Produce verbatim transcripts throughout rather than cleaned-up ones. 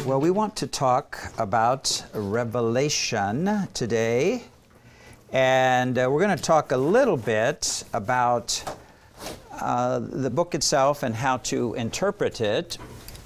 Well, we want to talk about Revelation today, and uh, we're going to talk a little bit about uh, the book itself and how to interpret it.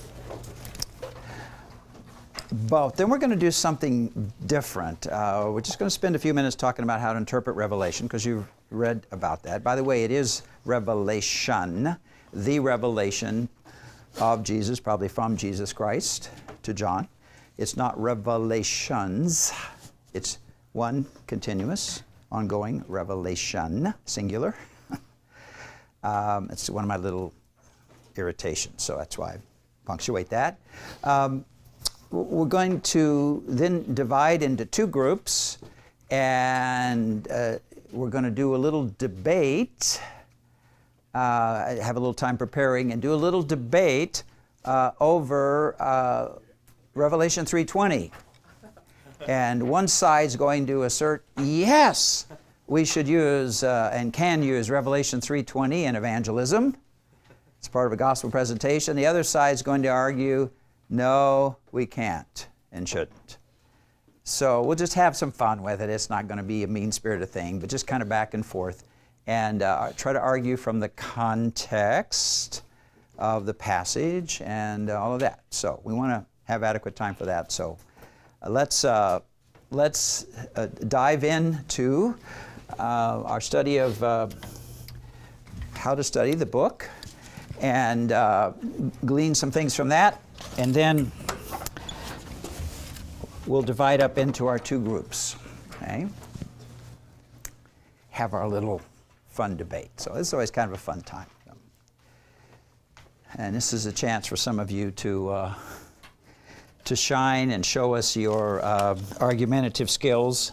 But then we're going to do something different. Uh, we're just going to spend a few minutes talking about how to interpret Revelation, because you've read about that. By the way, it is Revelation, the revelation of Jesus, probably from Jesus Christ to John. It's not revelations. It's one continuous, ongoing revelation, singular. um, it's one of my little irritations, so that's why I punctuate that. Um, we're going to then divide into two groups, and uh, we're going to do a little debate. Uh, have a little time preparing and do a little debate uh, over uh, Revelation three twenty. And one side's going to assert, yes, we should use uh, and can use Revelation three twenty in evangelism. It's part of a gospel presentation. The other side's going to argue, no, we can't and shouldn't. So we'll just have some fun with it. It's not going to be a mean-spirited thing, but just kind of back and forth. And uh, try to argue from the context of the passage and uh, all of that. So we want to have adequate time for that. So uh, let's, uh, let's uh, dive into uh, our study of uh, how to study the book and uh, glean some things from that. And then we'll divide up into our two groups. Okay? Have our little fun debate. So this is always kind of a fun time. And this is a chance for some of you to uh, to shine and show us your uh, argumentative skills.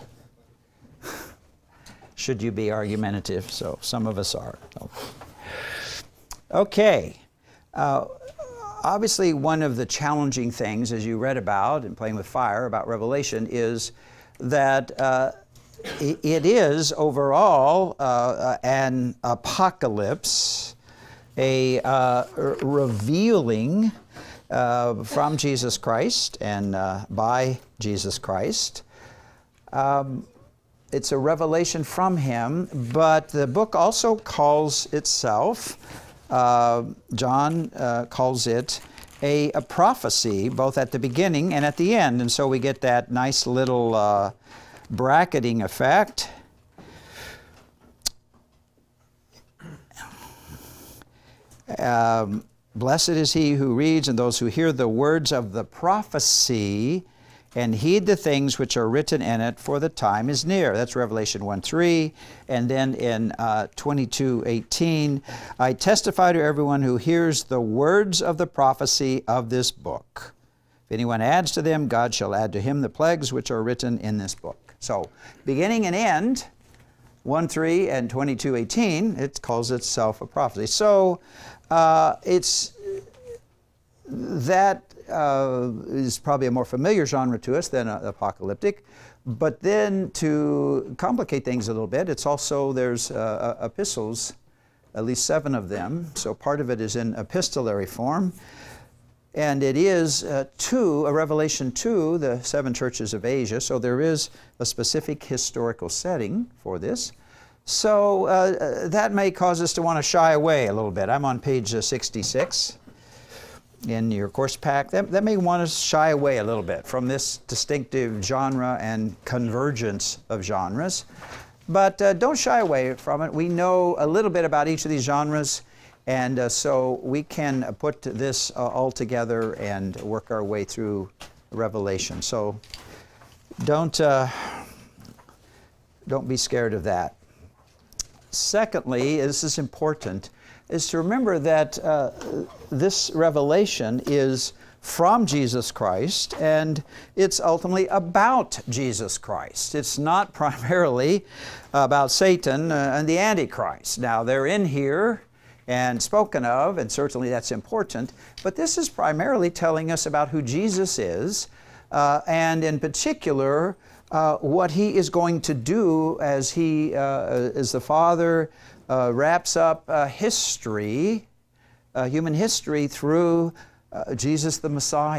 Should you be argumentative? So some of us are. Okay. Uh, obviously, one of the challenging things, as you read about in Playing with Fire about Revelation, is that uh, it is overall uh, an apocalypse, a uh, revealing uh, from Jesus Christ and uh, by Jesus Christ. Um, it's a revelation from Him, but the book also calls itself, uh, John uh, calls it a, a prophecy, both at the beginning and at the end. And so we get that nice little uh, bracketing effect. Um, Blessed is he who reads and those who hear the words of the prophecy and heed the things which are written in it, for the time is near. That's Revelation one three. And then in uh, twenty-two eighteen, I testify to everyone who hears the words of the prophecy of this book. If anyone adds to them, God shall add to him the plagues which are written in this book. So, beginning and end, one three and twenty-two eighteen, it calls itself a prophecy. So, uh, it's, that uh, is probably a more familiar genre to us than uh, apocalyptic. But then to complicate things a little bit, it's also, there's uh, epistles, at least seven of them. So part of it is in epistolary form. And it is uh, to, a revelation to the seven churches of Asia. So there is a specific historical setting for this. So uh, that may cause us to want to shy away a little bit. I'm on page uh, sixty-six in your course pack. That, that may want us to shy away a little bit from this distinctive genre and convergence of genres. But uh, don't shy away from it. We know a little bit about each of these genres. And uh, so we can uh, put this uh, all together and work our way through Revelation. So don't, uh, don't be scared of that. Secondly, this is important, is to remember that uh, this revelation is from Jesus Christ, and it's ultimately about Jesus Christ. It's not primarily about Satan uh, and the Antichrist. Now, they're in here and spoken of, and certainly that's important, but this is primarily telling us about who Jesus is, uh, and in particular, uh, what He is going to do as He, uh, as the Father uh, wraps up uh, history, uh, human history, through uh, Jesus the Messiah.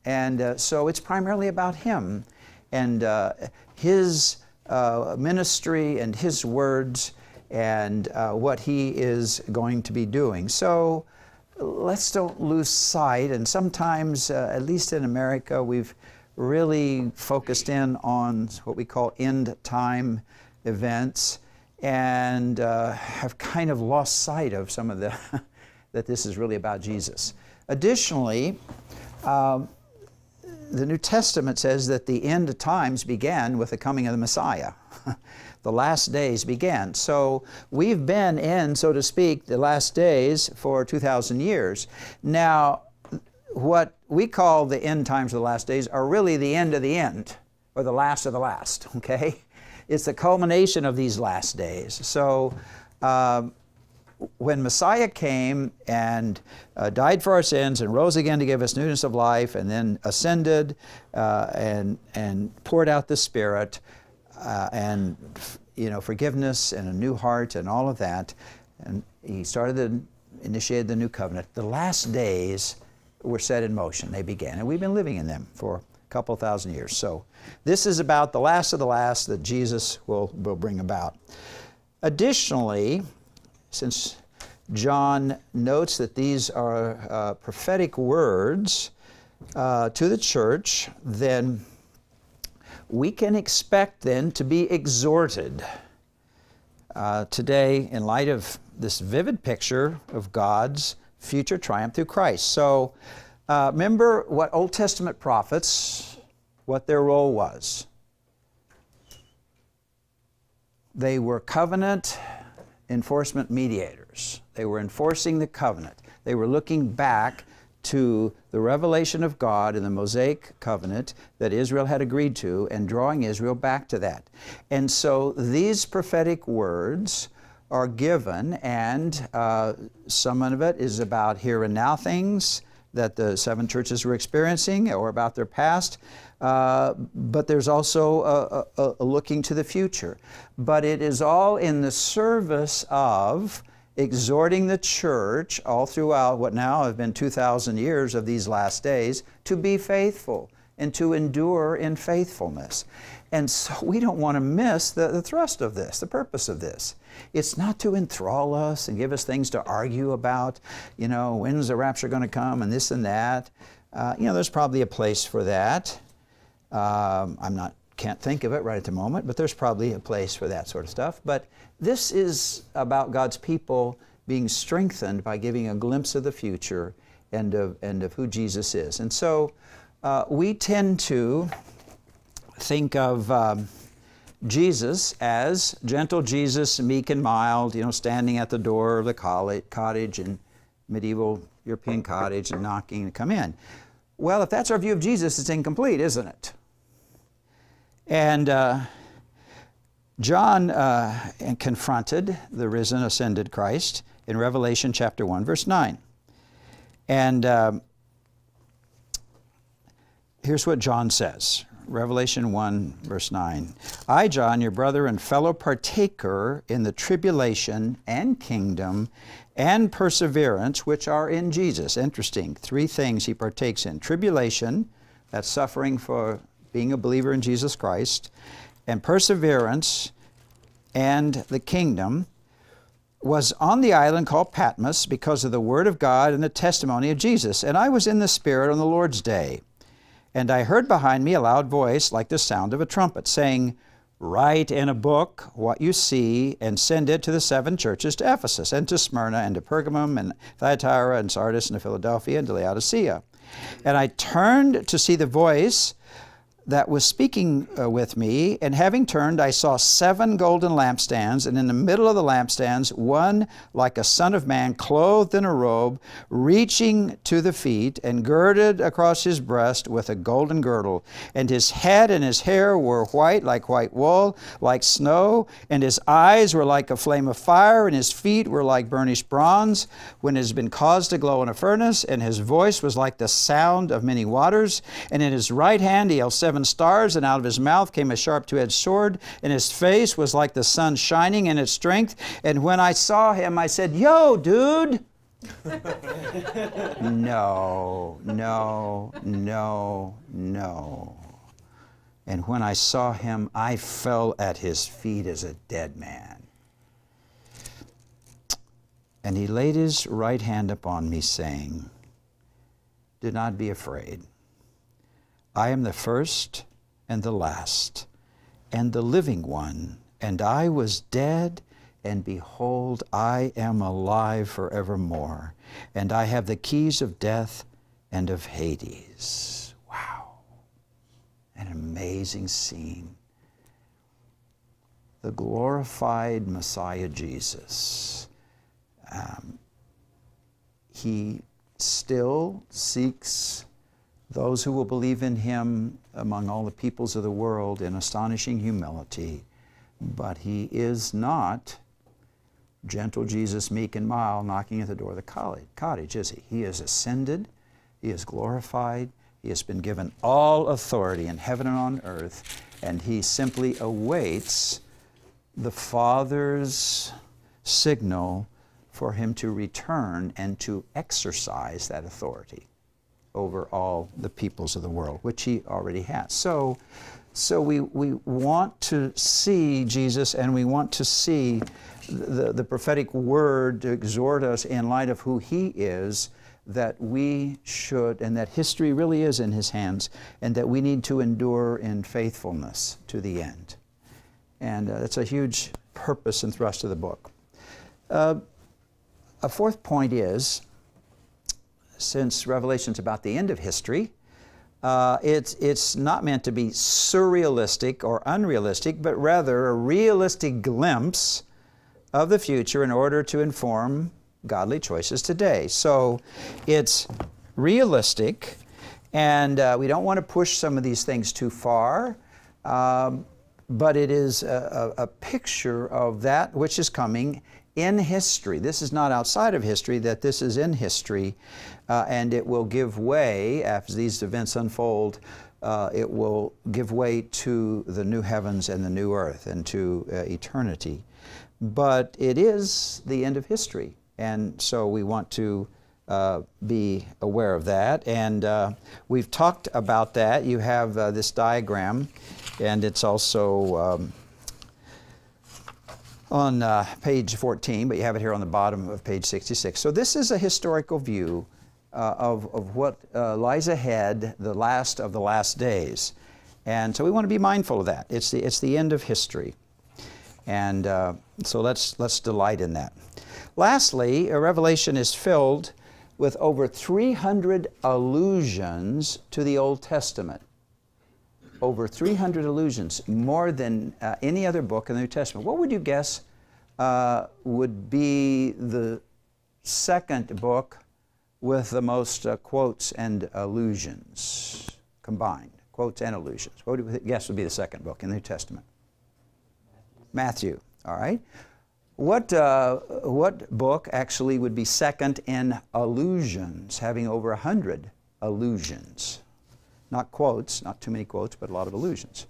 And uh, so it's primarily about him and uh, his uh, ministry and his words and uh, what he is going to be doing. So let's don't lose sight. And sometimes, uh, at least in America, we've really focused in on what we call end time events and uh, have kind of lost sight of some of the, that this is really about Jesus. Additionally, um, the New Testament says that the end of times began with the coming of the Messiah. The last days began. So we've been in, so to speak, the last days for two thousand years. Now, what we call the end times of the last days are really the end of the end, or the last of the last, okay? It's the culmination of these last days. So uh, when Messiah came and uh, died for our sins and rose again to give us newness of life and then ascended uh, and, and poured out the Spirit uh, and you know, forgiveness and a new heart and all of that, and he started the, initiated the new covenant. The last days were set in motion. They began, and we've been living in them for a couple thousand years. So this is about the last of the last that Jesus will, will bring about. Additionally, since John notes that these are uh, prophetic words uh, to the church, then we can expect then to be exhorted uh, today in light of this vivid picture of God's future triumph through Christ. So uh, remember what Old Testament prophets, what their role was. They were covenant enforcement mediators. They were enforcing the covenant. They were looking back to the revelation of God in the Mosaic covenant that Israel had agreed to and drawing Israel back to that. And so these prophetic words are given, and uh, some of it is about here and now things that the seven churches were experiencing or about their past, uh, but there's also a, a, a looking to the future. But it is all in the service of exhorting the church all throughout what now have been two thousand years of these last days to be faithful and to endure in faithfulness. And so we don't want to miss the, the thrust of this, the purpose of this. It's not to enthrall us and give us things to argue about, you know, when's the rapture going to come and this and that. Uh, you know, there's probably a place for that. Um, I'm not, can't think of it right at the moment, but there's probably a place for that sort of stuff. But this is about God's people being strengthened by giving a glimpse of the future and of, and of who Jesus is. And so uh, we tend to think of um, Jesus as gentle Jesus, meek and mild, you know, standing at the door of the cottage in medieval European cottage and knocking to come in. Well, if that's our view of Jesus, it's incomplete, isn't it? And uh, John uh, confronted the risen, ascended Christ in Revelation chapter one, verse nine. And um, here's what John says. Revelation one, verse nine. I, John, your brother and fellow partaker in the tribulation and kingdom and perseverance which are in Jesus. Interesting. Three things he partakes in. Tribulation, that's suffering for being a believer in Jesus Christ, and perseverance and the kingdom, was on the island called Patmos because of the word of God and the testimony of Jesus. And I was in the Spirit on the Lord's day. And I heard behind me a loud voice like the sound of a trumpet, saying, write in a book what you see and send it to the seven churches, to Ephesus and to Smyrna and to Pergamum and Thyatira and Sardis and to Philadelphia and to Laodicea. And I turned to see the voice that was speaking uh, with me, and having turned, I saw seven golden lampstands, and in the middle of the lampstands, one like a son of man, clothed in a robe, reaching to the feet, and girded across his breast with a golden girdle. And his head and his hair were white like white wool, like snow, and his eyes were like a flame of fire, and his feet were like burnished bronze, when it has been caused to glow in a furnace, and his voice was like the sound of many waters, and in his right hand he held seven stars, and out of his mouth came a sharp two-edged sword, and his face was like the sun shining in its strength. And when I saw him, I said, yo, dude, No, no, no, no. And when I saw him, I fell at his feet as a dead man. And he laid his right hand upon me, saying, do not be afraid. I am the first and the last, and the living one. And I was dead, and behold, I am alive forevermore. And I have the keys of death and of Hades. Wow. An amazing scene. The glorified Messiah Jesus. Um, he still seeks those who will believe in him among all the peoples of the world in astonishing humility. But he is not gentle Jesus, meek and mild, knocking at the door of the cottage, is he? He is ascended, he is glorified, he has been given all authority in heaven and on earth, and he simply awaits the Father's signal for him to return and to exercise that authority over all the peoples of the world, which he already has. So, so we, we want to see Jesus, and we want to see the, the prophetic word to exhort us in light of who he is, that we should, and that history really is in his hands, and that we need to endure in faithfulness to the end. And uh, that's a huge purpose and thrust of the book. Uh, a fourth point is, since Revelation's about the end of history, uh, it's, it's not meant to be surrealistic or unrealistic, but rather a realistic glimpse of the future in order to inform godly choices today. So it's realistic, and uh, we don't want to push some of these things too far, um, but it is a, a, a picture of that which is coming in history. This is not outside of history, that this is in history, uh, and it will give way, as these events unfold, uh, it will give way to the new heavens and the new earth and to uh, eternity. But it is the end of history, and so we want to uh, be aware of that. And uh, we've talked about that. You have uh, this diagram, and it's also um, on uh, page fourteen, but you have it here on the bottom of page sixty-six. So this is a historical view uh, of, of what uh, lies ahead, the last of the last days. And so we want to be mindful of that. It's the, it's the end of history. And uh, so let's, let's delight in that. Lastly, a Revelation is filled with over three hundred allusions to the Old Testament. Over three hundred allusions, more than uh, any other book in the New Testament. What would you guess uh, would be the second book with the most uh, quotes and allusions combined? Quotes and allusions. What would you guess would be the second book in the New Testament? Matthew, all right. What, uh, what book actually would be second in allusions, having over a hundred allusions? Not quotes, not too many quotes, but a lot of allusions.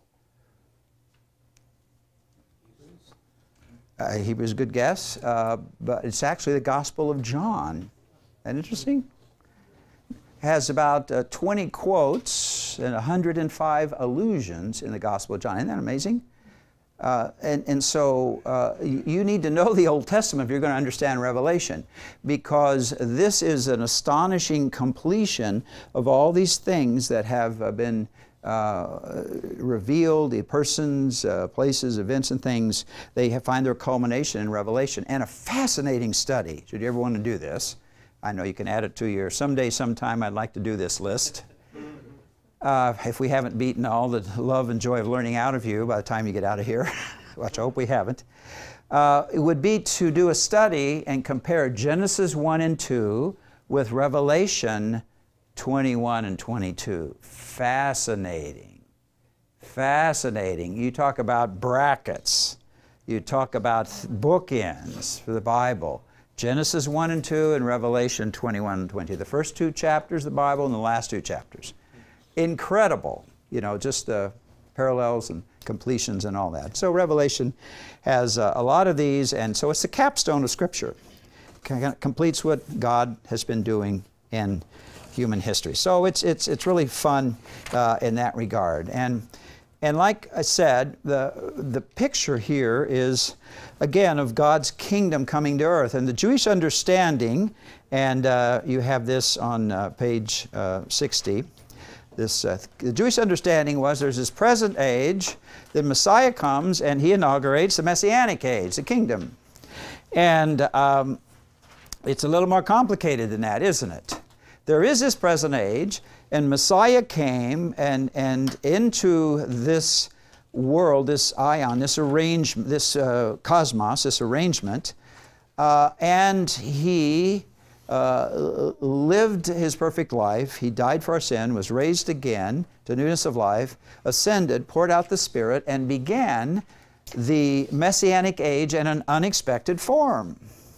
Uh, Hebrews, a good guess, uh, but it's actually the Gospel of John. Isn't that interesting? Has about uh, twenty quotes and one hundred five allusions in the Gospel of John. Isn't that amazing? Uh, and, and so uh, you need to know the Old Testament if you're going to understand Revelation, because this is an astonishing completion of all these things that have uh, been uh, revealed, the persons, uh, places, events, and things. They have, find their culmination in Revelation, and a fascinating study. Should you ever want to do this, I know you can add it to your someday, sometime I'd like to do this list. Uh, if we haven't beaten all the love and joy of learning out of you by the time you get out of here, which I hope we haven't, uh, it would be to do a study and compare Genesis one and two with Revelation twenty-one and twenty-two. Fascinating. Fascinating. You talk about brackets. You talk about bookends for the Bible. Genesis one and two and Revelation twenty-one and twenty. The first two chapters of the Bible and the last two chapters. Incredible, you know, just the parallels and completions and all that. So Revelation has uh, a lot of these, and so it's the capstone of Scripture. kind of completes what God has been doing in human history. So it's, it's, it's really fun uh, in that regard. And, and like I said, the, the picture here is, again, of God's kingdom coming to earth. And the Jewish understanding, and uh, you have this on uh, page uh, sixty, this, uh, the Jewish understanding was there's this present age, then Messiah comes and he inaugurates the Messianic age, the kingdom. And um, it's a little more complicated than that, isn't it? There is this present age, and Messiah came and, and into this world, this ion, this arrange, this uh, cosmos, this arrangement, uh, and he uh, lived his perfect life. He died for our sin, was raised again to newness of life, ascended, poured out the Spirit, and began the Messianic age in an unexpected form.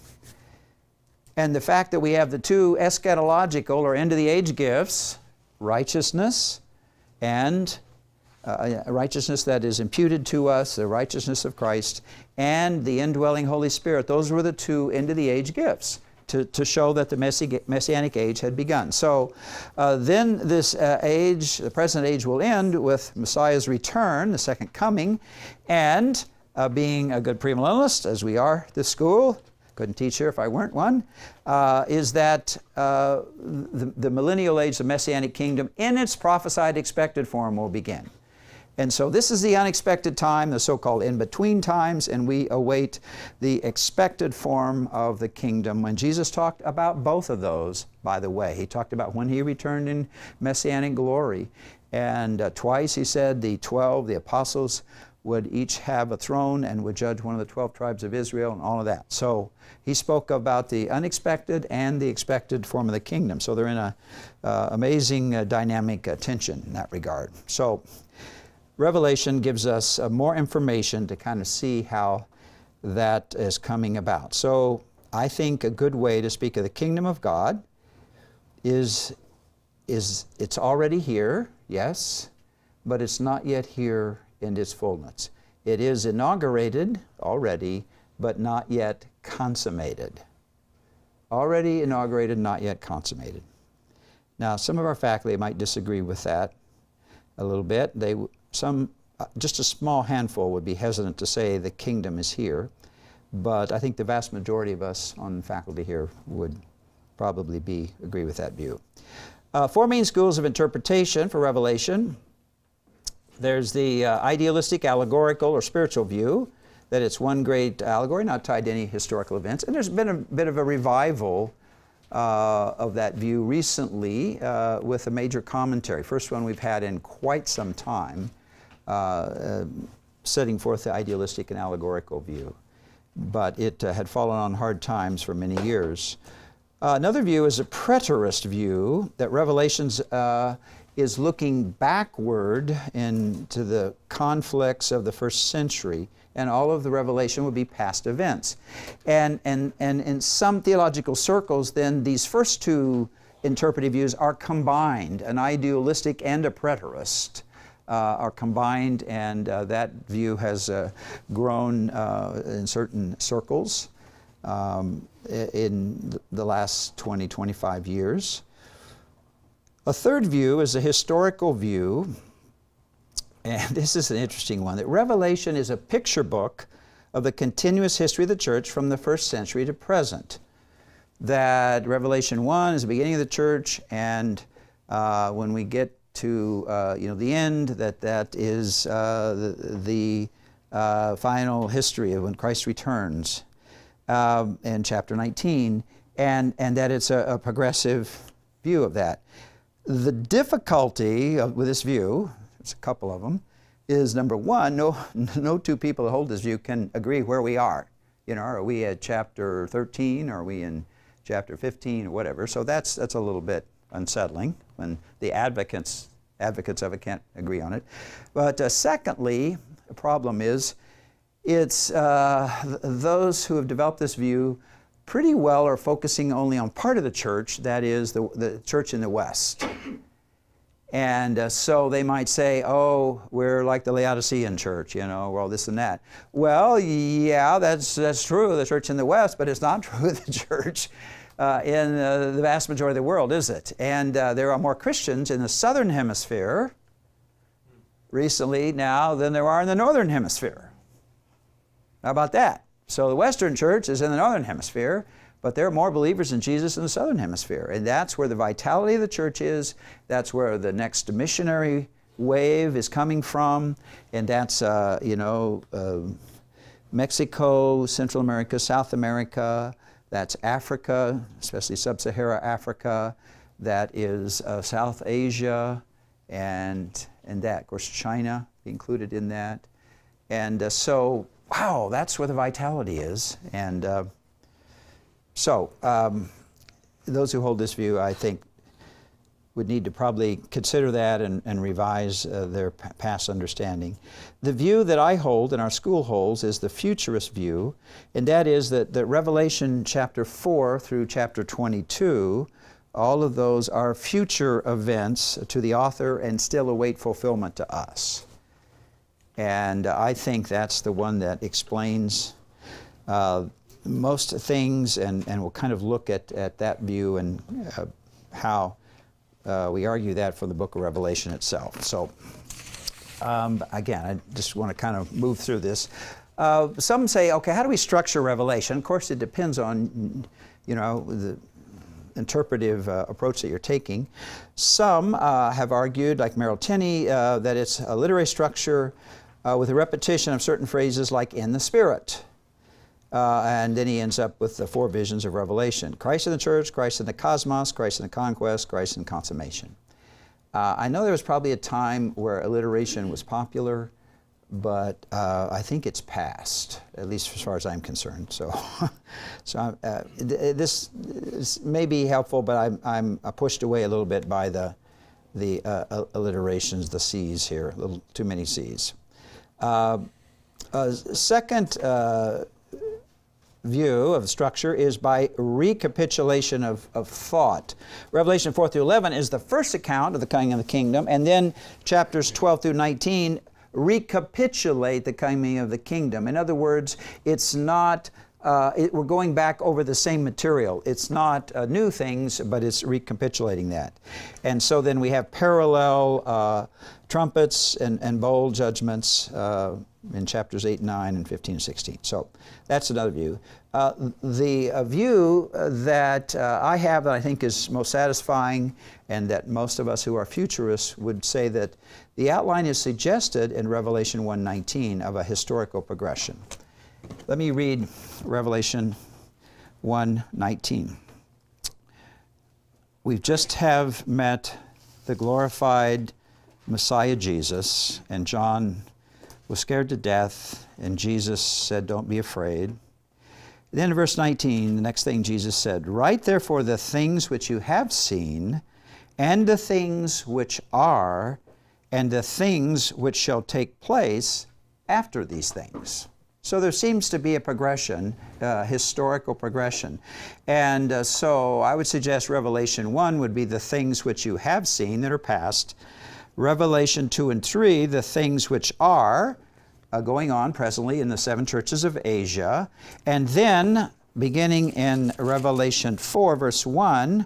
And the fact that we have the two eschatological or end-of-the-age gifts, righteousness and uh, righteousness that is imputed to us, the righteousness of Christ, and the indwelling Holy Spirit, those were the two end-of-the-age gifts to, to show that the messi Messianic age had begun. So uh, then this uh, age, the present age, will end with Messiah's return, the second coming, and uh, being a good premillennialist, as we are at this school, couldn't teach here if I weren't one, uh, is that uh, the, the millennial age, the Messianic kingdom, in its prophesied expected form will begin. And so this is the unexpected time, the so-called in-between times, and we await the expected form of the kingdom. When Jesus talked about both of those, by the way, he talked about when he returned in Messianic glory. And uh, twice he said the twelve, the apostles, would each have a throne and would judge one of the twelve tribes of Israel and all of that. So he spoke about the unexpected and the expected form of the kingdom. So they're in a uh, amazing uh, dynamic uh, tension in that regard. So Revelation gives us uh, more information to kind of see how that is coming about. So I think a good way to speak of the kingdom of God is, is it's already here, yes, but it's not yet here in its fullness. It is inaugurated already, but not yet consummated. Already inaugurated, not yet consummated. Now, some of our faculty might disagree with that a little bit. They, some, uh, just a small handful would be hesitant to say the kingdom is here, but I think the vast majority of us on faculty here would probably be, agree with that view. Uh, four main schools of interpretation for Revelation. There's the uh, idealistic, allegorical, or spiritual view, that it's one great allegory, not tied to any historical events. And there's been a bit of a revival uh, of that view recently uh, with a major commentary. First one we've had in quite some time, uh, uh, setting forth the idealistic and allegorical view. But it uh, had fallen on hard times for many years. Uh, another view is a preterist view, that Revelation's uh, is looking backward into the conflicts of the first century, and all of the revelation would be past events. And, and, and in some theological circles, then these first two interpretive views are combined. An idealistic and a preterist uh, are combined, and uh, that view has uh, grown uh, in certain circles um, in the last twenty, twenty-five years. A third view is a historical view, and this is an interesting one, that Revelation is a picture book of the continuous history of the church from the first century to present. That Revelation one is the beginning of the church, and uh, when we get to uh, you know, the end, that that is uh, the, the uh, final history of when Christ returns um, in chapter nineteen, and, and that it's a, a progressive view of that. The difficulty of, with this view, there's a couple of them, is number one, no, no two people that hold this view can agree where we are. You know, are we at chapter thirteen, or are we in chapter fifteen, or whatever? So that's, that's a little bit unsettling when the advocates, advocates of it can't agree on it. But uh, secondly, the problem is, it's uh, th those who have developed this view pretty well are focusing only on part of the church, that is the, the church in the West. And uh, so they might say, oh, we're like the Laodicean church, you know, well, this and that. Well, yeah, that's, that's true of the church in the West, but it's not true of the church uh, in uh, the vast majority of the world, is it? And uh, there are more Christians in the Southern Hemisphere recently now than there are in the Northern Hemisphere. How about that? So the Western church is in the Northern Hemisphere, but there are more believers in Jesus in the Southern Hemisphere. And that's where the vitality of the church is. That's where the next missionary wave is coming from. And that's, uh, you know, uh, Mexico, Central America, South America. That's Africa, especially Sub-Saharan Africa. That is uh, South Asia and, and that. Of course, China included in that. And uh, so, wow, that's where the vitality is. And uh, So, um, those who hold this view, I think, would need to probably consider that and, and revise uh, their p past understanding. The view that I hold and our school holds is the futurist view, and that is that, that Revelation chapter four through chapter twenty-two, all of those are future events to the author and still await fulfillment to us. And uh, I think that's the one that explains uh, most things, and, and we'll kind of look at, at that view and uh, how uh, we argue that from the book of Revelation itself. So um, again, I just want to kind of move through this. Uh, some say, okay, how do we structure Revelation? Of course, it depends on, you know, the interpretive uh, approach that you're taking. Some uh, have argued, like Merrill Tenney, uh, that it's a literary structure uh, with a repetition of certain phrases like in the Spirit. Uh, and then he ends up with the four visions of Revelation. Christ in the church, Christ in the cosmos, Christ in the conquest, Christ in consummation. Uh, I know there was probably a time where alliteration was popular, but uh, I think it's past, at least as far as I'm concerned. So, so uh, this, this may be helpful, but I'm, I'm pushed away a little bit by the, the uh, alliterations, the C's here, a little too many C's. Uh, uh, second uh, view of the structure is by recapitulation of, of thought. Revelation four through eleven is the first account of the coming of the kingdom, and then chapters twelve through nineteen recapitulate the coming of the kingdom. In other words, it's not, uh, it, we're going back over the same material. It's not uh, new things, but it's recapitulating that. And so then we have parallel uh, trumpets and, and bowl judgments uh, in chapters eight, nine, and fifteen and sixteen. So that's another view. Uh, the uh, view that uh, I have that I think is most satisfying, and that most of us who are futurists would say, that the outline is suggested in Revelation one nineteen of a historical progression. Let me read Revelation one nineteen. We just have met the glorified Messiah Jesus, and John was scared to death, and Jesus said, don't be afraid. Then in verse nineteen, the next thing Jesus said, write therefore the things which you have seen, and the things which are, and the things which shall take place after these things. So there seems to be a progression, uh, historical progression. And uh, so I would suggest Revelation one would be the things which you have seen that are past. Revelation two and three, the things which are uh, going on presently in the seven churches of Asia. And then, beginning in Revelation four, verse one,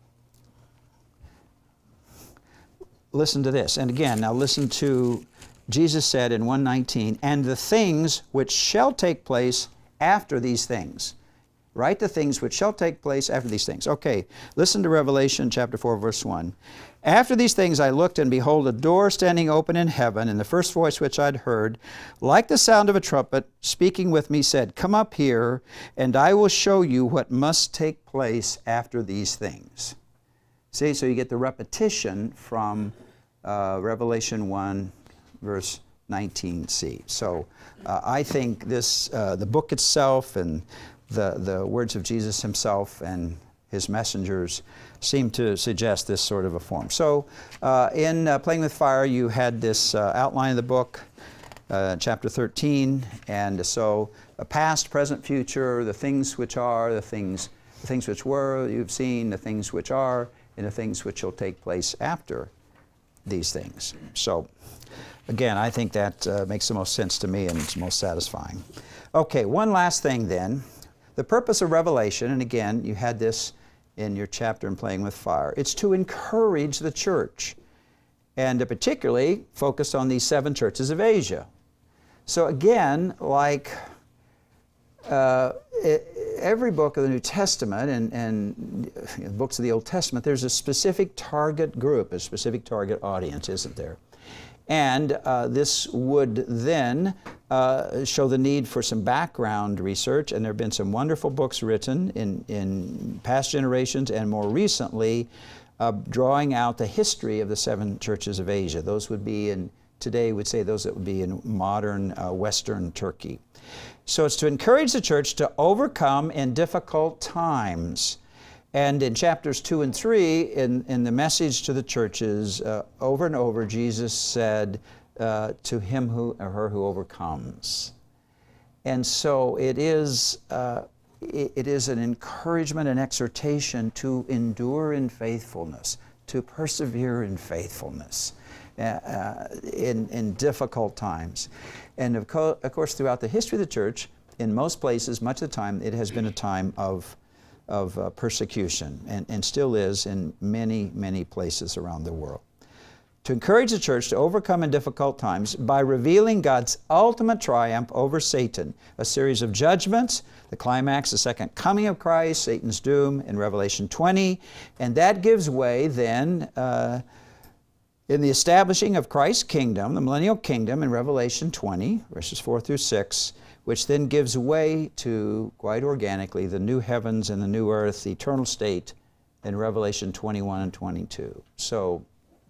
listen to this. And again, now listen to Jesus said in one nineteen, and the things which shall take place after these things. Write the things which shall take place after these things. Okay, listen to Revelation chapter four, verse one. After these things I looked, and behold, a door standing open in heaven, and the first voice which I'd heard, like the sound of a trumpet, speaking with me, said, come up here, and I will show you what must take place after these things. See, so you get the repetition from uh, Revelation one, verse nineteen c. So uh, I think this, uh, the book itself and the, the words of Jesus himself and his messengers seem to suggest this sort of a form. So uh, in uh, Playing with Fire, you had this uh, outline of the book, uh, chapter thirteen, and so a past, present, future, the things which are, the things, the things which were, you've seen, the things which are, and the things which will take place after these things. So, again, I think that uh, makes the most sense to me and it's most satisfying. Okay, one last thing then. The purpose of Revelation, and again, you had this in your chapter in Playing with Fire, it's to encourage the church, and to particularly focus on these seven churches of Asia. So again, like uh, every book of the New Testament and, and books of the Old Testament, there's a specific target group, a specific target audience, isn't there? And uh, this would then uh, show the need for some background research, and there have been some wonderful books written in, in past generations and more recently uh, drawing out the history of the seven churches of Asia. Those would be in, today we'd say those that would be in modern uh, Western Turkey. So it's to encourage the church to overcome in difficult times. And in chapters two and three, in, in the message to the churches, uh, over and over, Jesus said, uh, to him who, or her who overcomes. And so it is, uh, it, it is an encouragement and exhortation to endure in faithfulness, to persevere in faithfulness uh, uh, in, in difficult times. And of, co of course, throughout the history of the church, in most places, much of the time, it has been a time of of uh, persecution, and, and still is in many, many places around the world. To encourage the church to overcome in difficult times by revealing God's ultimate triumph over Satan, a series of judgments, the climax, the second coming of Christ, Satan's doom in Revelation twenty, and that gives way then uh, in the establishing of Christ's kingdom, the millennial kingdom in Revelation twenty, verses four through six, which then gives way to, quite organically, the new heavens and the new earth, the eternal state in Revelation twenty-one and twenty-two. So,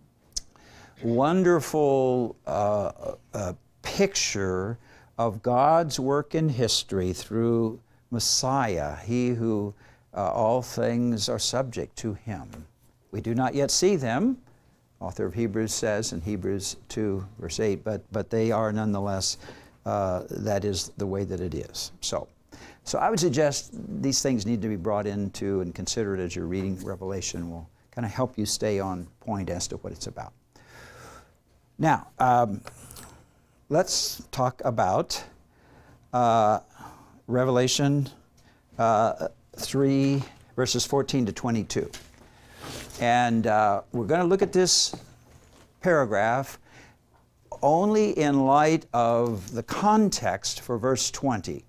wonderful uh, uh, picture of God's work in history through Messiah, He who uh, all things are subject to Him. We do not yet see them, author of Hebrews says in Hebrews two, verse eight, but, but they are nonetheless Uh, that is the way that it is. So, so I would suggest these things need to be brought into and considered as you're reading Revelation. Will kind of help you stay on point as to what it's about. Now, um, let's talk about uh, Revelation uh, three, verses fourteen to twenty-two. And uh, we're going to look at this paragraph only in light of the context for verse twenty.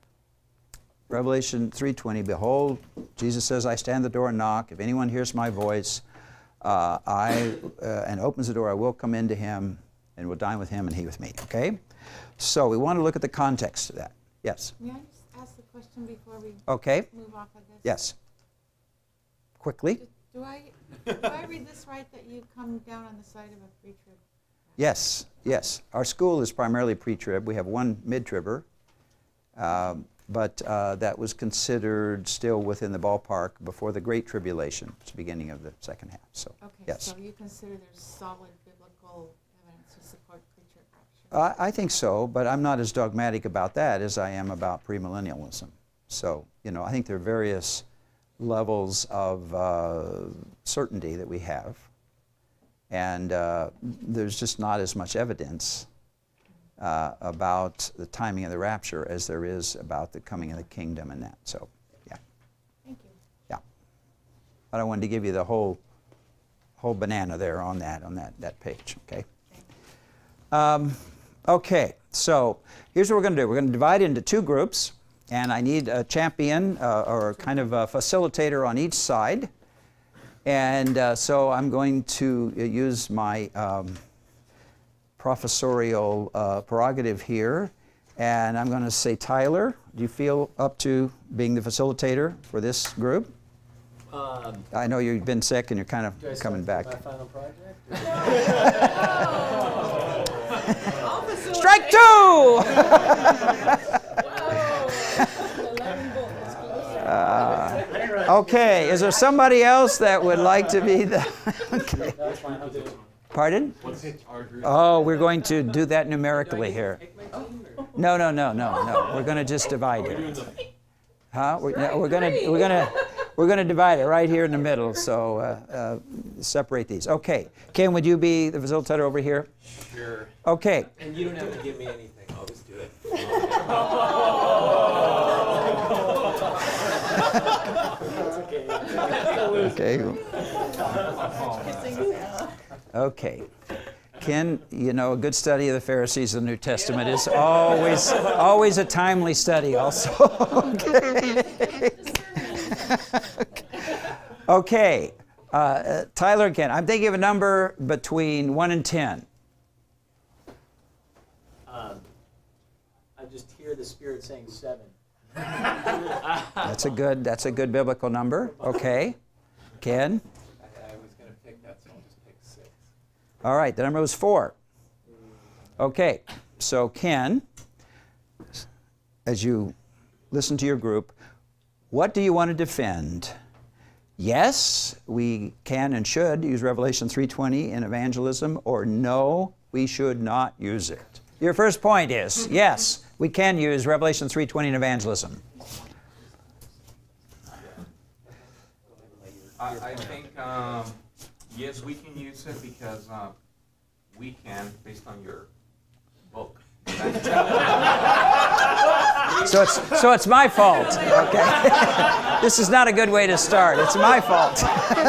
Revelation three twenty, behold, Jesus says, I stand at the door and knock. If anyone hears my voice uh, I, uh, and opens the door, I will come into him and will dine with him and he with me. Okay? So we want to look at the context of that. Yes? May I just ask the question before we okay. move off of this? Yes. Quickly. Do, do, I, do I read this right that you come down on the side of a pre-trib? Yes, yes. Our school is primarily pre-trib. We have one mid-tribber, um, but uh, that was considered still within the ballpark before the Great Tribulation, the beginning of the second half. So, okay, yes. So you consider there's solid biblical evidence to support pre-trib rapture? I, I think so, but I'm not as dogmatic about that as I am about premillennialism. So, you know, I think there are various levels of uh, certainty that we have. And uh, there's just not as much evidence uh, about the timing of the rapture as there is about the coming of the kingdom and that. So, yeah. Thank you. Yeah. But I wanted to give you the whole, whole banana there on that, on that, that page, okay? Um, okay, so here's what we're going to do. We're going to divide into two groups, and I need a champion uh, or kind of a facilitator on each side. And uh, so I'm going to use my um, professorial uh, prerogative here. And I'm going to say, Tyler, do you feel up to being the facilitator for this group? Um, I know you've been sick and you're kind of coming back. My final project? Strike two! uh, Okay, is there somebody else that would like to be the... Okay. Pardon? Oh, we're going to do that numerically here. No, no, no, no, no. We're going to just divide here. Huh? We're, no, we're going to we're going to We're going to divide it right here in the middle, so uh, uh, separate these. Okay. Ken, would you be the facilitator over here? Sure. Okay. And you don't have to give me anything. I'll just do it. Okay. Okay. Ken, you know, a good study of the Pharisees in the New Testament is always, always a timely study also. Okay. Okay. Uh, uh, Tyler and Ken, I'm thinking of a number between one and ten. Um, I just hear the Spirit saying seven. That's a good, that's a good biblical number. Okay. Ken? I, I was going to pick that, so I'll just pick six. All right, the number was four. Okay, so Ken, as you listen to your group, what do you want to defend? Yes, we can and should use Revelation three twenty in evangelism, or no, we should not use it. Your first point is, yes, we can use Revelation three twenty in evangelism. I, I think, um, yes, we can use it because uh, we can, based on your book. So it's, so it's my fault, okay? This is not a good way to start. It's my fault.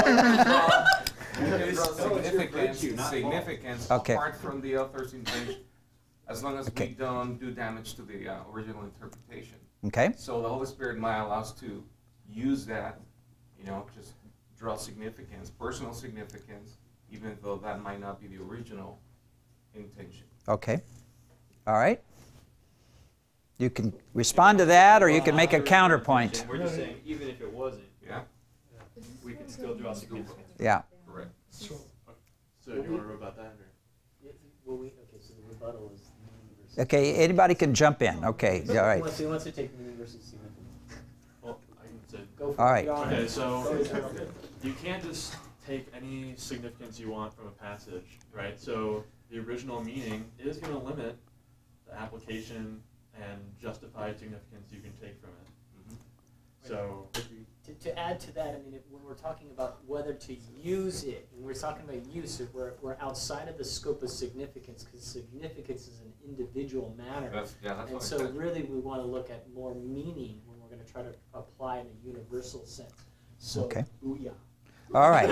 significance, significance Okay. apart from the author's intention, as long as Okay. we don't do damage to the uh, original interpretation. Okay? So the Holy Spirit might allow us to use that, you know, just draw significance, personal significance, even though that might not be the original intention. Okay. All right. You can respond to that, or you can make a counterpoint. We're just saying, even if it wasn't, Yeah? we could still draw significance. Yeah. Correct. So do you want to know about that? Or? Yeah, well, we, okay, so the rebuttal is meaning versus. Okay, anybody can jump in. Okay, all He right. wants, he wants to take meaning versus significance. Well, I can say. Go for All it. right. You're on Okay, it. so Go ahead. you can't just take any significance you want from a passage, right? So the original meaning is going to limit the application and justified significance you can take from it. Mm-hmm. So To, to add to that, I mean, if, when we're talking about whether to use it, and we're talking about use, if we're, we're outside of the scope of significance, because significance is an individual matter. That's, yeah, that's And what I so said. really we want to look at more meaning when we're going to try to apply in a universal sense. So, Okay. booyah. All right.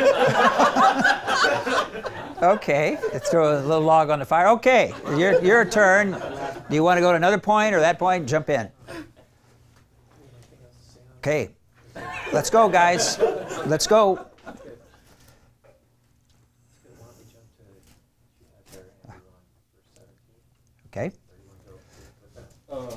Okay, throw a little log on the fire. Okay, your, your turn. Do you want to go to another point or that point? Jump in. Okay, let's go, guys. Let's go. Okay. Um,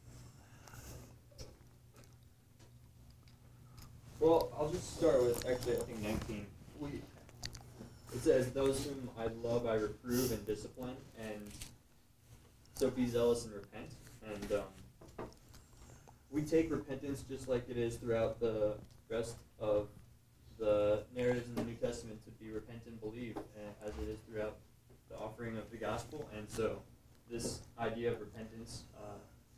well, I'll just start with, actually, I think nineteen. We, it says, those whom I love I reprove and discipline, and so be zealous and repent. And um, we take repentance just like it is throughout the rest of the narratives in the New Testament to be repent and believe, uh, as it is throughout the offering of the gospel. And so this idea of repentance uh,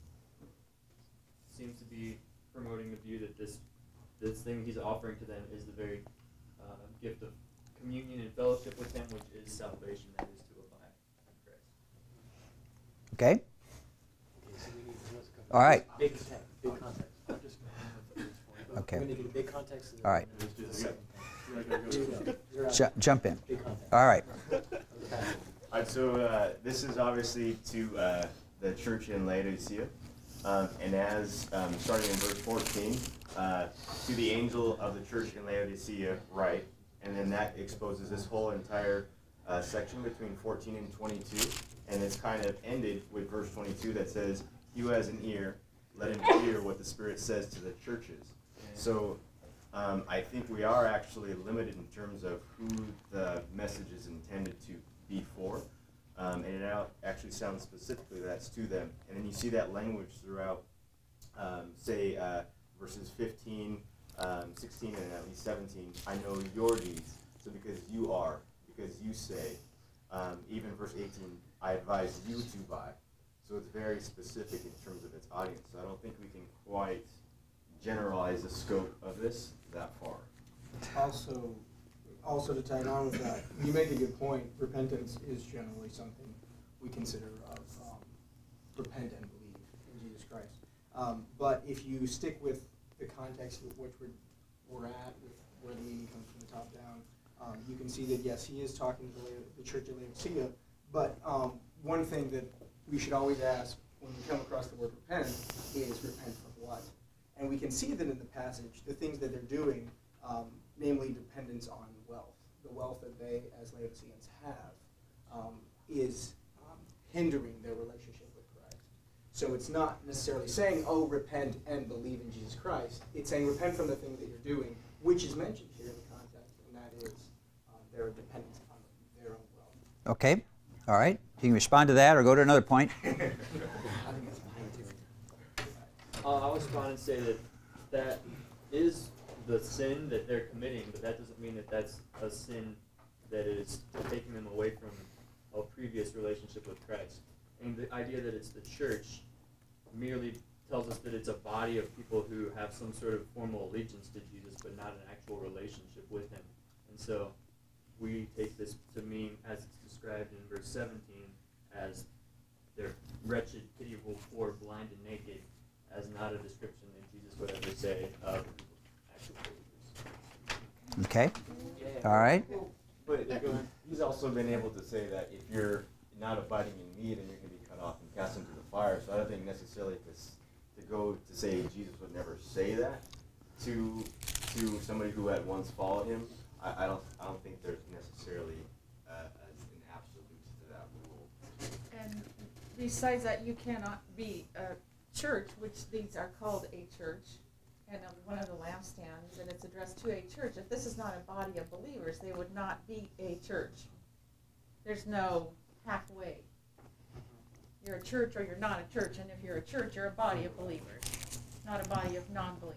seems to be promoting the view that this this thing he's offering to them is the very uh, gift of communion and fellowship with him, which is salvation, that is to abide in Christ. Okay. Okay, so we need to let's cover All right. Big context. Big context. Okay. We're going to do the big context. And All right. then we'll do the second point. Here you go. You're up. Ju jump in. Big context. All right. Okay. All right, so uh, this is obviously to uh, the church in Laodicea, um, and as um, starting in verse fourteen, uh, to the angel of the church in Laodicea, write, and then that exposes this whole entire uh, section between fourteen and twenty-two, and it's kind of ended with verse twenty-two that says, "He who has an ear, let him hear what the Spirit says to the churches." So um, I think we are actually limited in terms of who the message is intended to be for. Um, and it out actually sounds specifically that's to them. And then you see that language throughout, um, say, uh, verses fifteen, um, sixteen, and at least seventeen. I know your deeds, so because you are, because you say. Um, even verse eighteen, I advise you to buy. So it's very specific in terms of its audience. So I don't think we can quite generalize the scope of this that far. Also, also to tag on with that, you make a good point. Repentance is generally something we consider of um, repent and believe in Jesus Christ. Um, but if you stick with the context with which we're, we're at, with where the meaning comes from the top down, um, you can see that yes, he is talking to the, the church at Laodicea. But um, one thing that we should always ask when we come across the word repent is repent from what? And we can see that in the passage, the things that they're doing, um, namely dependence on wealth, the wealth that they, as Laodiceans, have, um, is um, hindering their relationship with Christ. So it's not necessarily saying, oh, repent and believe in Jesus Christ. It's saying repent from the thing that you're doing, which is mentioned here in the context, and that is um, their dependence on their own wealth. Okay. All right. You can respond to that or go to another point. Uh, I'll respond and say that that is the sin that they're committing, but that doesn't mean that that's a sin that is taking them away from a previous relationship with Christ. And the idea that it's the church merely tells us that it's a body of people who have some sort of formal allegiance to Jesus, but not an actual relationship with him. And so we take this to mean, as it's described in verse seventeen, as they're wretched, pitiable, poor, blind, and naked, as not a description that Jesus would ever say of actual believers. Okay. All right. But he's also been able to say that if you're not abiding in me, then you're going to be cut off and cast into the fire. So I don't think necessarily to, to go to say Jesus would never say that to to somebody who had once followed him. I, I don't I don't think there's necessarily uh, an absolute to that rule. And besides that, you cannot be a church, which these are called a church, and on one of the lampstands, and it's addressed to a church. If this is not a body of believers, they would not be a church. There's no halfway. You're a church or you're not a church, and if you're a church, you're a body of believers, not a body of non-believers.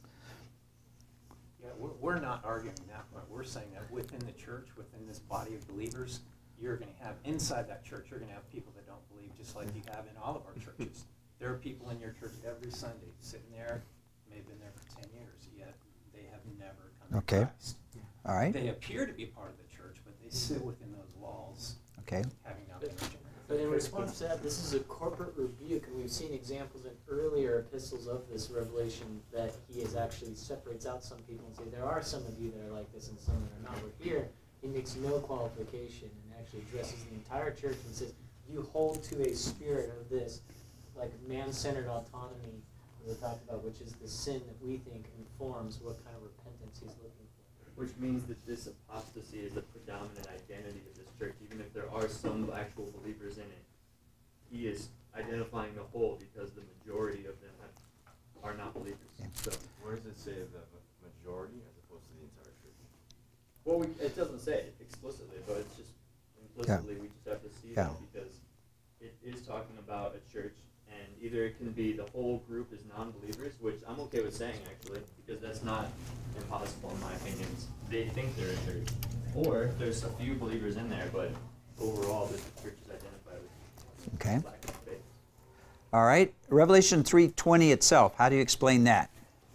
Yeah, we're, we're not arguing that point. We're saying that within the church, within this body of believers, you're going to have, inside that church, you're going to have people that don't believe, just like you have in all of our churches. There are people in your church every Sunday sitting there, may have been there for ten years, yet they have never come Okay. to Christ. All right. They appear to be part of the church, but they sit within those walls, Okay. having not been regenerate. But in response to that, this is a corporate rebuke, and we've seen examples in earlier epistles of this revelation that he is actually separates out some people and say there are some of you that are like this and some that are not. But here, he makes no qualification and actually addresses the entire church and says, you hold to a spirit of this, like man-centered autonomy that we talked about, which is the sin that we think informs what kind of repentance he's looking for. Which means that this apostasy is the predominant identity of this church, even if there are some actual believers in it. He is identifying the whole because the majority of them have, are not believers. Yeah. So, Where does it say the majority as opposed to the entire church? well, we, it doesn't say it explicitly, but it's just implicitly we just have to see Yeah. that because it is talking about a church, and either it can be the whole group is non-believers, which I'm okay with saying actually, because that's not impossible in my opinion. They think they're a church, or there's a few believers in there, but overall this church is identified with Okay. lack of faith. All right. Revelation three twenty itself. How do you explain that?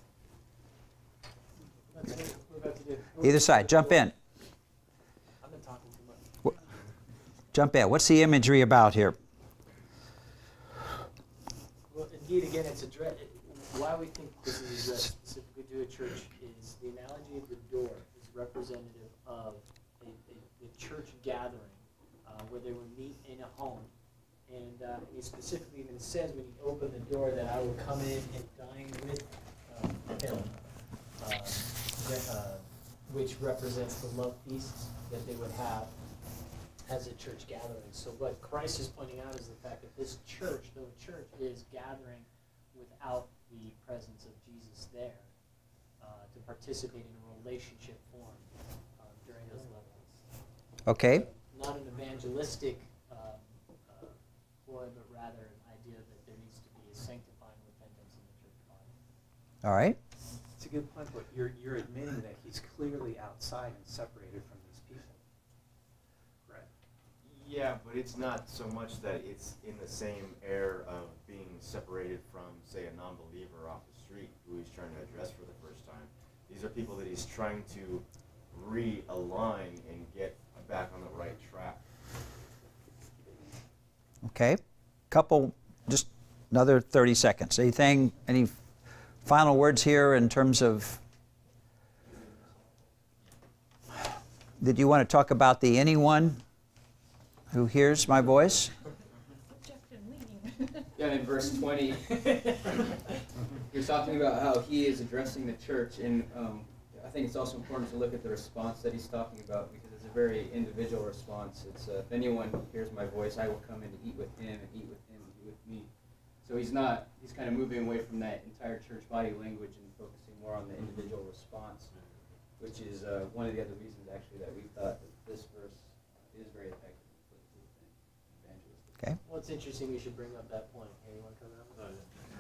That's what we're about to do. Either side. Jump in. I've been talking too much. Jump in. What's the imagery about here? Well, indeed, again, it's address. Why we think this is addressed specifically to a church is the analogy of the door is representative of a, a, a church gathering uh, where they would meet in a home. And uh, he specifically even says when you open the door that I will come in and dine with uh, him, uh, that, uh, which represents the love feasts that they would have as a church gathering. So what Christ is pointing out is the fact that this church, though a church, is gathering without the presence of Jesus there uh, to participate in a relationship form uh, during those levels. Okay. Not an evangelistic um, uh, ploy, but rather an idea that there needs to be a sanctifying repentance in the church body. All right. It's a good point, but you're, you're admitting that he's clearly outside and separated from these people. Right. Yeah, but it's not so much that it's in the same air of being separated from, say, a non-believer off the street who he's trying to address for the first time. These are people that he's trying to realign and get back on the right track. Okay, couple, just another thirty seconds. Anything, any final words here in terms of, did you want to talk about the anyone who hears my voice? Yeah, in verse twenty, you're talking about how he is addressing the church, and um, I think it's also important to look at the response that he's talking about, because it's a very individual response. It's, uh, if anyone hears my voice, I will come in to eat with him, and eat with him, and eat with me. So he's not, he's kind of moving away from that entire church body language and focusing more on the individual response, which is uh, one of the other reasons, actually, that we thought that this verse is very effective for the evangelistic. Okay. Well, it's interesting you should bring up that point. Hey, you want to cover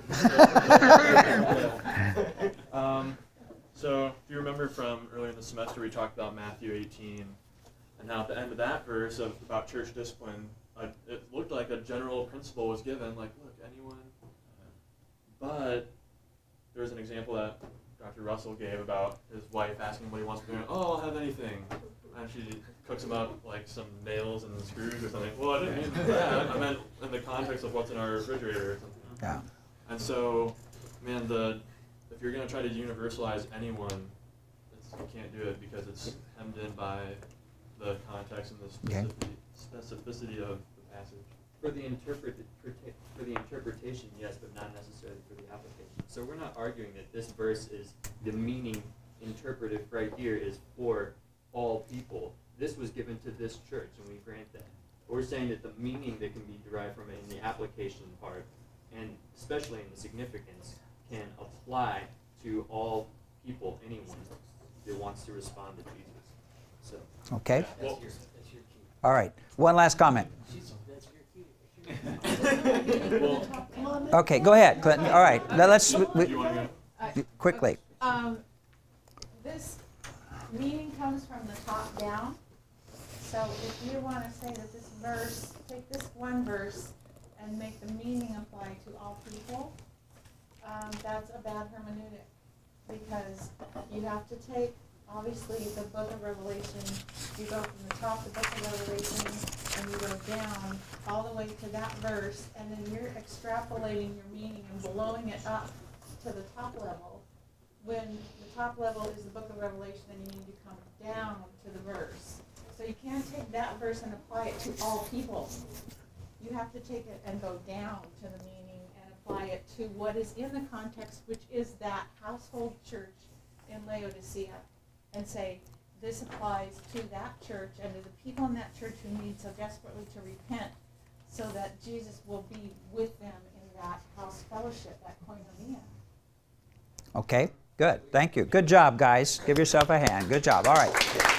that? um, so, if you remember from earlier in the semester, we talked about Matthew eighteen, and how at the end of that verse of about church discipline, uh, it looked like a general principle was given, like, look, anyone. But there was an example that Doctor Russell gave about his wife asking him what he wants for dinner. Oh, I'll have anything. And she cooks him up like some nails and screws or something. Well, I didn't mean that. I meant in the context of what's in our refrigerator or something. Yeah. And so, man, the if you're going to try to universalize anyone, it's, you can't do it because it's hemmed in by the context and the specificity, specificity of the passage. For the interpret for the interpretation, yes, but not necessarily for the application. So we're not arguing that this verse is the meaning interpretive right here is for all people. This was given to this church, and we grant that. But we're saying that the meaning that can be derived from it in the application part, and especially in the significance, can apply to all people, anyone that wants to respond to Jesus. So. Okay. That's your, that's your key. All right. One last comment. She's, that's your key. Well, Okay, go ahead, Clinton. All right. Now let's we, you want to go? quickly. Um, this meaning comes from the top down. So if you want to say that this verse, take this one verse and make the meaning apply to all people, um, that's a bad hermeneutic, because you have to take, obviously, the book of Revelation, you go from the top of the book of Revelation and you go down all the way to that verse, and then you're extrapolating your meaning and blowing it up to the top level. When the top level is the book of Revelation, then you need to come down to the verse. So you can't take that verse and apply it to all people. You have to take it and go down to the meaning and apply it to what is in the context, which is that household church in Laodicea, and say, this applies to that church and to the people in that church who need so desperately to repent, so that Jesus will be with them in that house fellowship, that koinonia. Okay, good. Thank you. Good job, guys. Give yourself a hand. Good job. All right.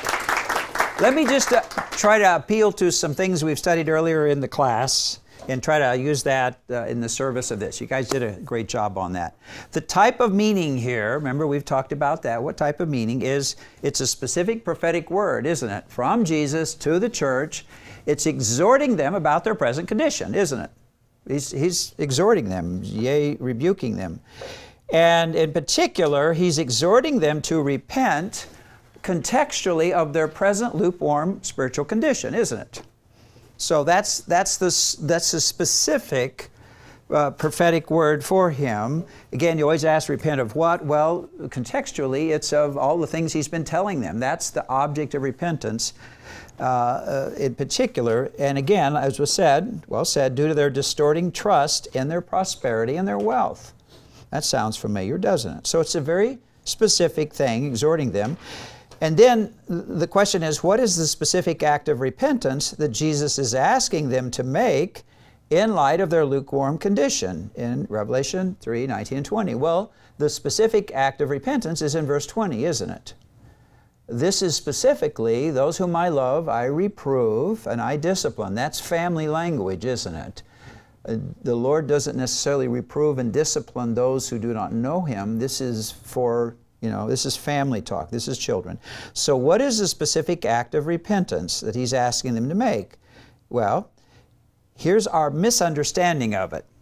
Let me just uh, try to appeal to some things we've studied earlier in the class and try to use that uh, in the service of this. You guys did a great job on that. The type of meaning here, remember we've talked about that. What type of meaning is, it's a specific prophetic word, isn't it? From Jesus to the church. It's exhorting them about their present condition, isn't it? He's, he's exhorting them, yea, rebuking them. And in particular, he's exhorting them to repent contextually of their present lukewarm spiritual condition, isn't it? So that's that's the that's a specific uh, prophetic word for him. Again, you always ask, repent of what? Well, contextually, it's of all the things he's been telling them. That's the object of repentance uh, uh, in particular. And again, as was said, well said, due to their distorting trust in their prosperity and their wealth. That sounds familiar, doesn't it? So it's a very specific thing, exhorting them. And then the question is, what is the specific act of repentance that Jesus is asking them to make in light of their lukewarm condition in Revelation three, nineteen and twenty? Well, the specific act of repentance is in verse twenty, isn't it? This is specifically, those whom I love, I reprove and I discipline. That's family language, isn't it? Uh, the Lord doesn't necessarily reprove and discipline those who do not know Him. This is for You know, this is family talk. This is children. So what is the specific act of repentance that he's asking them to make? Well, here's our misunderstanding of it.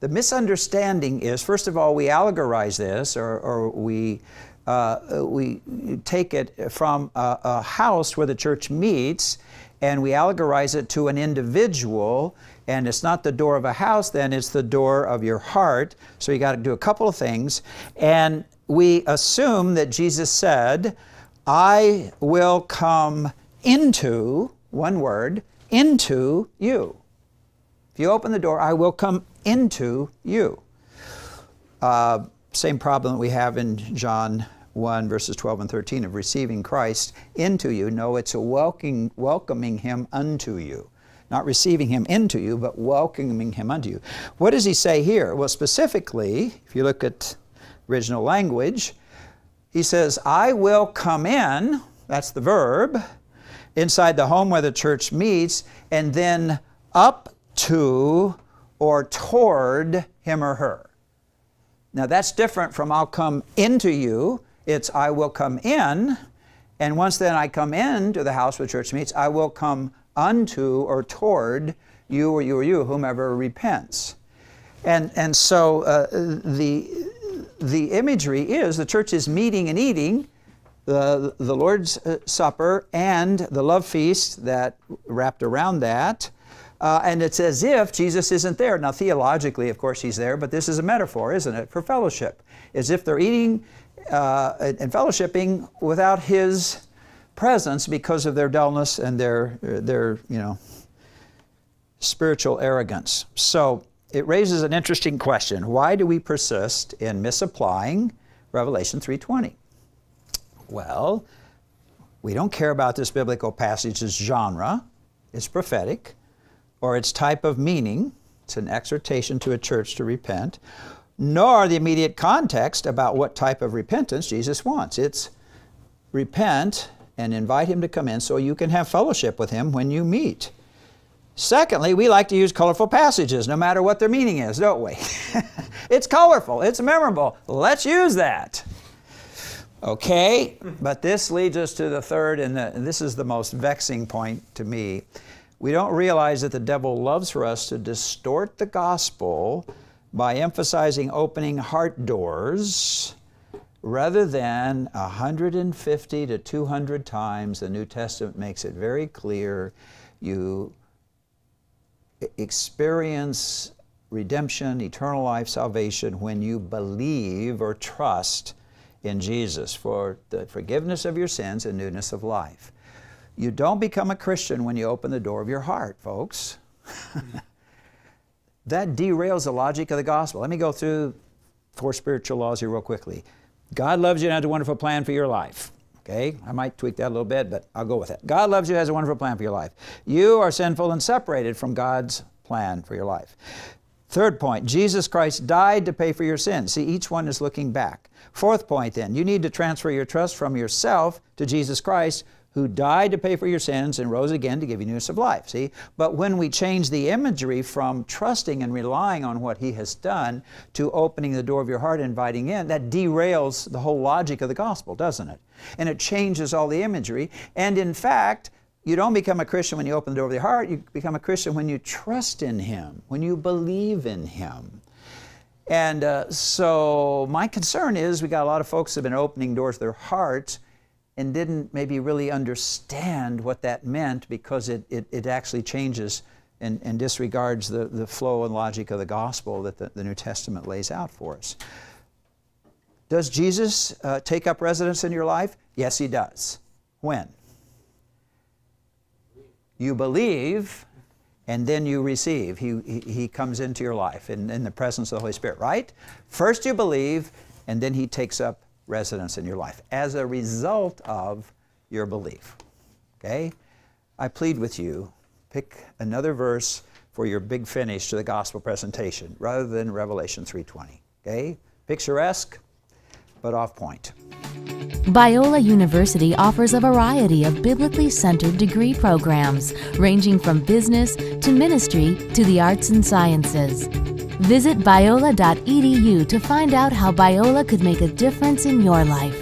The misunderstanding is, first of all, we allegorize this, or, or we, uh, we take it from a, a house where the church meets, and we allegorize it to an individual, and it's not the door of a house, then it's the door of your heart. So you got to do a couple of things. And we assume that Jesus said, I will come into, one word, into you. If you open the door, I will come into you. Uh, same problem that we have in John one, verses twelve and thirteen, of receiving Christ into you. No, it's a welcoming, welcoming Him unto you. Not receiving Him into you, but welcoming Him unto you. What does He say here? Well, specifically, if you look at original language, He says, I will come in, that's the verb, inside the home where the church meets, and then up to or toward him or her. Now that's different from I'll come into you. It's I will come in, and once then I come into the house where the church meets, I will come unto or toward you or you or you, whomever repents. And, and so uh, the, the imagery is the church is meeting and eating, the, the Lord's uh, Supper and the love feast that wrapped around that. Uh, and it's as if Jesus isn't there. Now, theologically, of course, He's there, but this is a metaphor, isn't it, for fellowship. As if they're eating uh, and fellowshipping without His presence because of their dullness and their, their you know, spiritual arrogance. So it raises an interesting question. Why do we persist in misapplying Revelation three twenty? Well, we don't care about this biblical passage's genre. It's prophetic, or its type of meaning. It's an exhortation to a church to repent, nor the immediate context about what type of repentance Jesus wants. It's repent and invite Him to come in so you can have fellowship with Him when you meet. Secondly, we like to use colorful passages, no matter what their meaning is, don't we? It's colorful, it's memorable. Let's use that. Okay, but this leads us to the third, and, the, and this is the most vexing point to me. We don't realize that the devil loves for us to distort the gospel by emphasizing opening heart doors rather than one hundred fifty to two hundred times. The New Testament makes it very clear you experience redemption, eternal life, salvation when you believe or trust in Jesus for the forgiveness of your sins and newness of life. You don't become a Christian when you open the door of your heart, folks. That derails the logic of the gospel. Let me go through four spiritual laws here real quickly. God loves you and has a wonderful plan for your life. Okay, I might tweak that a little bit, but I'll go with it. God loves you and has a wonderful plan for your life. You are sinful and separated from God's plan for your life. Third point, Jesus Christ died to pay for your sins. See, each one is looking back. Fourth point then, you need to transfer your trust from yourself to Jesus Christ, who died to pay for your sins and rose again to give you newness of life. See? But when we change the imagery from trusting and relying on what He has done to opening the door of your heart and inviting in, that derails the whole logic of the gospel, doesn't it? And it changes all the imagery. And in fact, you don't become a Christian when you open the door of your heart. You become a Christian when you trust in Him, when you believe in Him. And uh, so my concern is we got a lot of folks that have been opening doors of their hearts and didn't maybe really understand what that meant, because it, it, it actually changes and, and disregards the, the flow and logic of the gospel that the, the New Testament lays out for us. Does Jesus uh, take up residence in your life? Yes, He does. When? You believe, and then you receive. He, he, he comes into your life in, in the presence of the Holy Spirit, right? First you believe, and then He takes up residence in your life as a result of your belief. Okay? I plead with you, pick another verse for your big finish to the gospel presentation rather than Revelation three twenty. Okay? Picturesque, but off point. Biola University offers a variety of biblically centered degree programs, ranging from business to ministry to the arts and sciences. Visit biola dot e d u to find out how Biola could make a difference in your life.